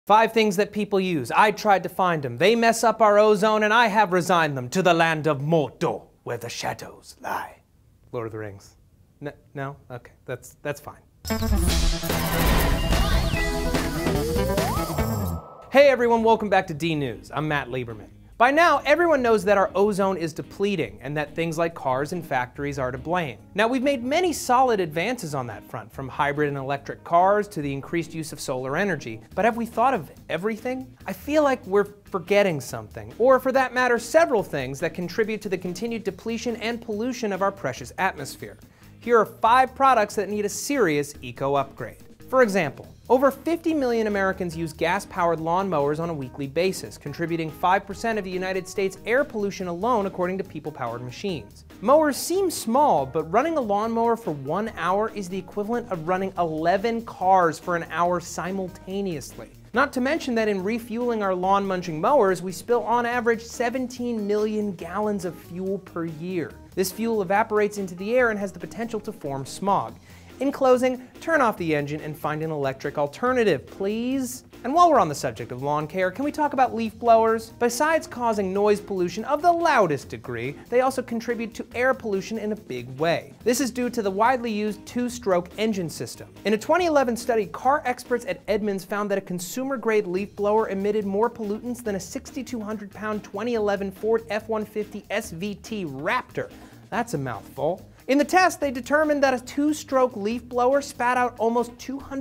5 things that people use. I tried to find them. They mess up our ozone and I have resigned them to the land of Mordo, where the shadows lie. Lord of the Rings. No? Okay, that's fine. Hey everyone, welcome back to D News. I'm Matt Lieberman. By now, everyone knows that our ozone is depleting and that things like cars and factories are to blame. Now, we've made many solid advances on that front, from hybrid and electric cars to the increased use of solar energy. But have we thought of everything? I feel like we're forgetting something, or for that matter, several things that contribute to the continued depletion and pollution of our precious atmosphere. Here are 5 products that need a serious eco-upgrade. For example, over 50 million Americans use gas-powered lawn mowers on a weekly basis, contributing 5% of the United States air pollution alone, according to people-powered machines. Mowers seem small, but running a lawnmower for 1 hour is the equivalent of running 11 cars for an hour simultaneously. Not to mention that in refueling our lawn-munching mowers, we spill on average 17 million gallons of fuel per year. This fuel evaporates into the air and has the potential to form smog. In closing, turn off the engine and find an electric alternative, please. And while we're on the subject of lawn care, can we talk about leaf blowers? Besides causing noise pollution of the loudest degree, they also contribute to air pollution in a big way. This is due to the widely used 2-stroke engine system. In a 2011 study, car experts at Edmunds found that a consumer-grade leaf blower emitted more pollutants than a 6,200-pound 2011 Ford F-150 SVT Raptor. That's a mouthful. In the test, they determined that a 2-stroke leaf blower spat out almost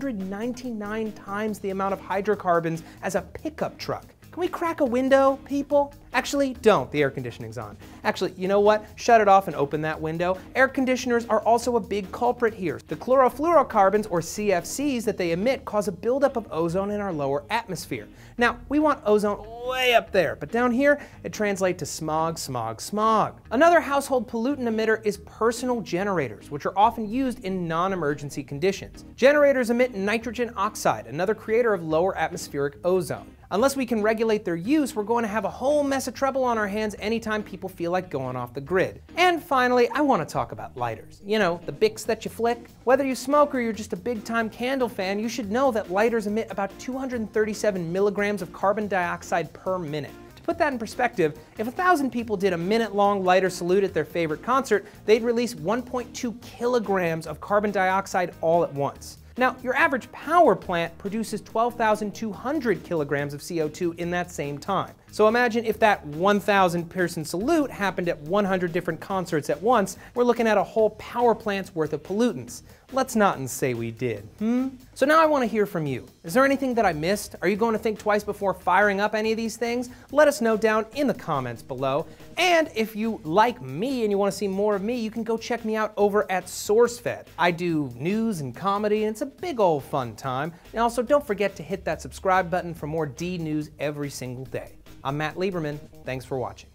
299 times the amount of hydrocarbons as a pickup truck. Can we crack a window, people? Actually, don't. The air conditioning's on. Actually, you know what? Shut it off and open that window. Air conditioners are also a big culprit here. The chlorofluorocarbons, or CFCs, that they emit cause a buildup of ozone in our lower atmosphere. Now, we want ozone way up there, but down here, it translates to smog, smog, smog. Another household pollutant emitter is personal generators, which are often used in non-emergency conditions. Generators emit nitrogen oxide, another creator of lower atmospheric ozone. Unless we can regulate their use, we're going to have a whole mess of trouble on our hands anytime people feel like going off the grid. And finally, I want to talk about lighters. You know, the Bics that you flick. Whether you smoke or you're just a big-time candle fan, you should know that lighters emit about 237 milligrams of carbon dioxide per minute. To put that in perspective, if 1,000 people did a minute-long lighter salute at their favorite concert, they'd release 1.2 kilograms of carbon dioxide all at once. Now, your average power plant produces 12,200 kilograms of CO2 in that same time. So imagine if that 1,000-person salute happened at 100 different concerts at once, we're looking at a whole power plant's worth of pollutants. Let's not say we did, So now I want to hear from you. Is there anything that I missed? Are you going to think twice before firing up any of these things? Let us know down in the comments below. And if you like me and you want to see more of me, you can go check me out over at SourceFed. I do news and comedy, and it's a big old fun time. And also, don't forget to hit that subscribe button for more D News every single day. I'm Matt Lieberman. Thanks for watching.